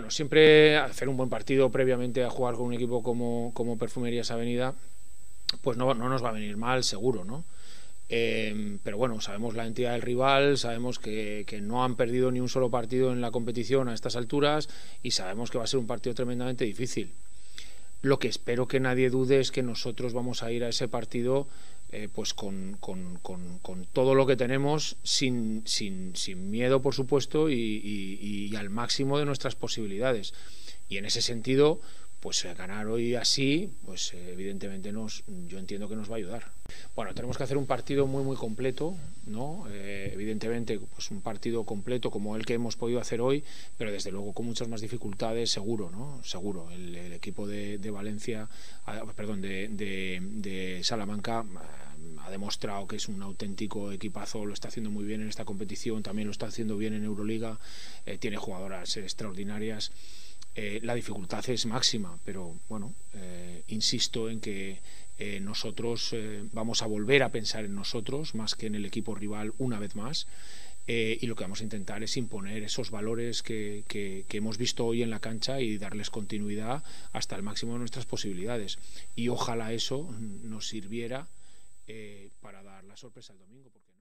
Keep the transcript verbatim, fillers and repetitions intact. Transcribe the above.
Bueno, siempre hacer un buen partido previamente a jugar con un equipo como, como Perfumerías Avenida, pues no, no nos va a venir mal, seguro, ¿no? Eh, pero bueno, sabemos la entidad del rival, sabemos que, que no han perdido ni un solo partido en la competición a estas alturas y sabemos que va a ser un partido tremendamente difícil. Lo que espero que nadie dude es que nosotros vamos a ir a ese partido eh, pues con, con, con, con todo lo que tenemos, sin, sin, sin miedo, por supuesto, y, y, y al máximo de nuestras posibilidades. Y en ese sentido, pues eh, ganar hoy así, pues eh, evidentemente nos, yo entiendo que nos va a ayudar. Bueno, tenemos que hacer un partido muy muy completo, ¿no? Eh, evidentemente, pues un partido completo como el que hemos podido hacer hoy, pero desde luego con muchas más dificultades, seguro, ¿no? Seguro. El, el equipo de, de Valencia, ah, perdón, de, de, de Salamanca ah, ha demostrado que es un auténtico equipazo, lo está haciendo muy bien en esta competición, también lo está haciendo bien en Euroliga, eh, tiene jugadoras extraordinarias. Eh, la dificultad es máxima, pero bueno, eh, insisto en que eh, nosotros eh, vamos a volver a pensar en nosotros más que en el equipo rival una vez más, eh, y lo que vamos a intentar es imponer esos valores que, que, que hemos visto hoy en la cancha y darles continuidad hasta el máximo de nuestras posibilidades, y ojalá eso nos sirviera eh, para dar la sorpresa el domingo, porque